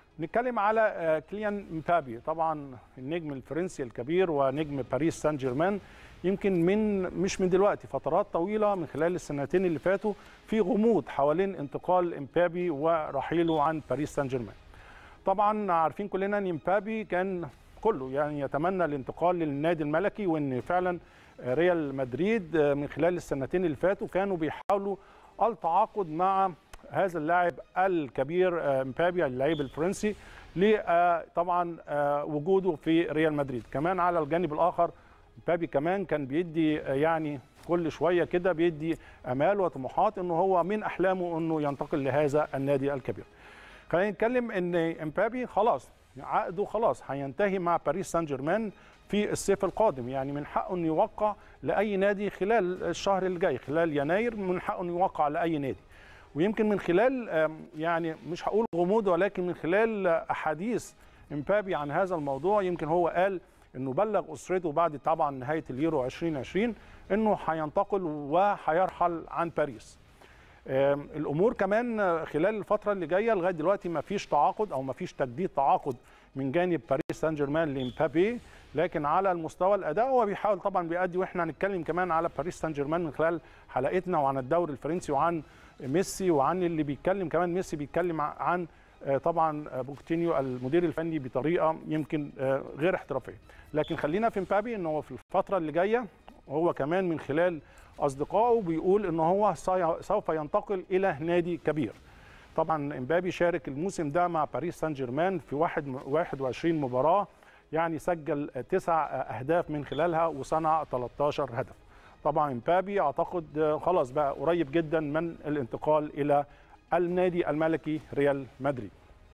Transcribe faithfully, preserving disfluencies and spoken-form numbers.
نتكلم على كيليان مبابي، طبعا النجم الفرنسي الكبير ونجم باريس سان جيرمان. يمكن من مش من دلوقتي، فترات طويله من خلال السنتين اللي فاتوا في غموض حوالين انتقال مبابي ورحيله عن باريس سان جيرمان. طبعا عارفين كلنا ان مبابي كان كله يعني يتمنى الانتقال للنادي الملكي، وان فعلا ريال مدريد من خلال السنتين اللي فاتوا كانوا بيحاولوا التعاقد مع هذا اللاعب الكبير مبابي اللاعب الفرنسي لطبعا وجوده في ريال مدريد. كمان على الجانب الاخر مبابي كمان كان بيدي يعني كل شويه كده بيدي امال وطموحات انه هو من احلامه انه ينتقل لهذا النادي الكبير. خلينا نتكلم ان مبابي خلاص عقده خلاص هينتهي مع باريس سان جيرمان في الصيف القادم، يعني من حقه انه يوقع لاي نادي خلال الشهر اللي جاي، خلال يناير من حقه انه يوقع لاي نادي. ويمكن من خلال يعني مش هقول غموض، ولكن من خلال احاديث مبابي عن هذا الموضوع، يمكن هو قال انه بلغ اسرته بعد طبعا نهايه اليورو ألفين وعشرين انه هينتقل وهيرحل عن باريس. الامور كمان خلال الفتره اللي جايه لغايه دلوقتي ما فيش تعاقد او ما فيش تجديد تعاقد من جانب باريس سان جيرمان لمبابي، لكن على المستوى الاداء هو بيحاول طبعا بيأدي. واحنا هنتكلم كمان على باريس سان جيرمان من خلال حلقتنا وعن الدوري الفرنسي وعن ميسي، وعن اللي بيتكلم كمان ميسي بيتكلم عن طبعا بوكيتينيو المدير الفني بطريقه يمكن غير احترافيه. لكن خلينا في مبابي ان هو في الفتره اللي جايه هو كمان من خلال اصدقائه بيقول ان هو سوف ينتقل الى نادي كبير. طبعا مبابي شارك الموسم ده مع باريس سان جيرمان في واحد وعشرين مباراه، يعني سجل تسع اهداف من خلالها وصنع ثلاثة عشر هدف. طبعا مبابي اعتقد خلاص بقى قريب جدا من الانتقال الى النادي الملكي ريال مدريد.